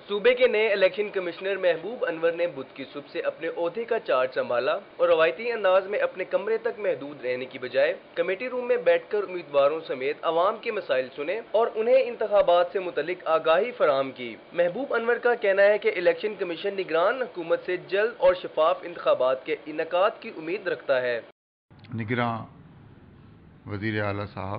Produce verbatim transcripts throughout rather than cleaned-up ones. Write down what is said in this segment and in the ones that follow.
صوبے کے نئے الیکشن کمشنر محبوب انور نے بدھ کی صبح سے اپنے عہدے کا چارج سنبھالا اور روایتی انداز میں اپنے کمرے تک محدود رہنے کی بجائے کمیٹی روم میں بیٹھ کر امیدواروں سمیت عوام کے مسائل سنے اور انہیں انتخابات سے متعلق آگاہی فراہم کی۔ محبوب انور کا کہنا ہے کہ الیکشن کمیشن نگران حکومت سے جلد اور شفاف انتخابات کے انعقاد کی امید رکھتا ہے۔ نگراں وزیر اعلیٰ صاحب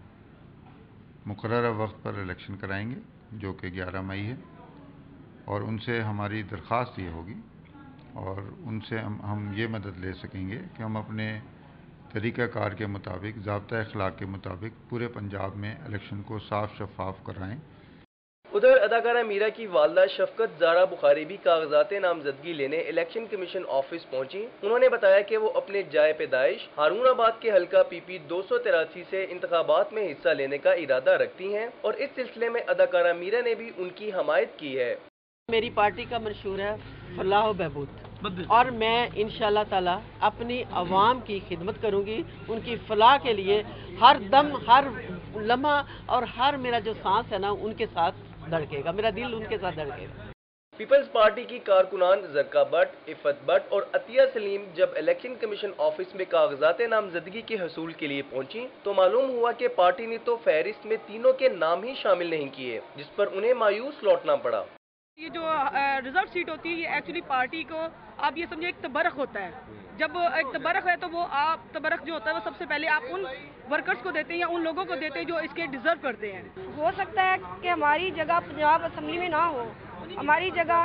مقررہ وقت پر الیکشن کرائیں گے جو کہ گیارہ مئی ہے، اور ان سے ہماری درخواست یہ ہوگی اور ان سے ہم ہم یہ مدد لے سکیں گے کہ ہم اپنے طریقہ کار کے مطابق، ضابطہ اخلاق کے مطابق پورے پنجاب میں الیکشن کو صاف شفاف کرائیں۔ ادھر اداکارہ میرا کی والدہ شفقت زارا بخاری بھی کاغذات نامزدگی لینے الیکشن کمیشن آفس پہنچی۔ انہوں نے بتایا کہ وہ اپنے جائے پیدائش ہارون آباد کے حلقہ پی پی دو سو تراسی سے انتخابات میں حصہ لینے کا ارادہ رکھتی ہیں اور اس سلسلے میں اداکارہ میرا نے بھی ان کی حمایت کی ہے۔ میری پارٹی کا منشور ہے فلاح و بہبود، اور میں انشاءاللہ تعالی اپنی عوام کی خدمت کروں گی، ان کی فلاح کے لیے ہر دم، ہر لمحہ اور ہر میرا جو سانس ہے نا ان کے ساتھ دھڑکے گا، میرا دل ان کے ساتھ دھڑکے گا۔ پیپلز پارٹی کی کارکنان زرکا بٹ، عفت بٹ اور عطیہ سلیم جب الیکشن کمیشن آفس میں کاغذات نامزدگی کے حصول کے لیے پہنچی تو معلوم ہوا کہ پارٹی نے تو فہرست میں تینوں کے نام ہی شامل نہیں کیے، جس پر انہیں مایوس لوٹنا پڑا۔ یہ جو ریزرو سیٹ ہوتی ہے یہ ایکچولی پارٹی کو آپ یہ سمجھے ایک تبرک ہوتا ہے۔ جب ایک تبرک ہے تو وہ آپ تبرک جو ہوتا ہے وہ سب سے پہلے آپ ان ورکرز کو دیتے ہیں یا ان لوگوں کو دیتے ہیں جو اس کے ڈیزرو کرتے ہیں۔ ہو سکتا ہے کہ ہماری جگہ پنجاب اسمبلی میں نہ ہو، ہماری جگہ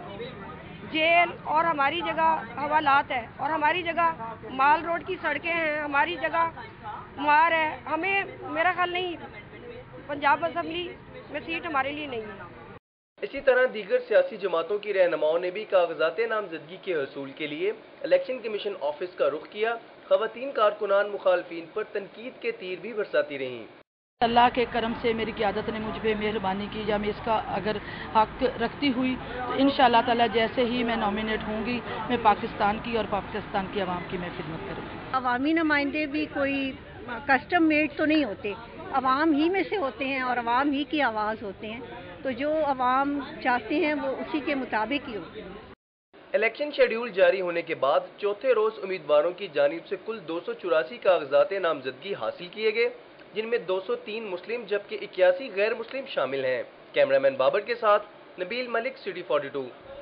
جیل اور ہماری جگہ حوالات ہے اور ہماری جگہ مال روڈ کی سڑکیں ہیں، ہماری جگہ مار ہے۔ ہمیں میرا خیال نہیں پنجاب اسمبلی میں سیٹ ہمارے لیے نہیں ہے۔ اسی طرح دیگر سیاسی جماعتوں کی رہنماؤں نے بھی کاغذات نامزدگی کے حصول کے لیے الیکشن کمیشن آفس کا رخ کیا۔ خواتین کارکنان مخالفین پر تنقید کے تیر بھی برساتی رہیں۔ اللہ کے کرم سے میری قیادت نے مجھ پہ مہربانی کی، یا میں اس کا اگر حق رکھتی ہوئی تو انشاءاللہ تعالی جیسے ہی میں نامینیٹ ہوں گی میں پاکستان کی اور پاکستان کی عوام کی میں خدمت کروں گی۔ عوامی نمائندے بھی کوئی کسٹم میڈ تو نہیں ہوتے، عوام ہی میں سے ہوتے ہیں اور عوام ہی کی آواز ہوتے ہیں، تو جو عوام چاہتے ہیں وہ اسی کے مطابق ہی ہوتے ہیں۔ الیکشن شیڈیول جاری ہونے کے بعد چوتھے روز امیدواروں کی جانب سے کل دو سو چوراسی کاغذات نامزدگی حاصل کیے گئے، جن میں دو سو تین مسلم جبکہ اکیاسی غیر مسلم شامل ہیں۔ کیمرہ مین بابر کے ساتھ Nabeel Malik, city forty to.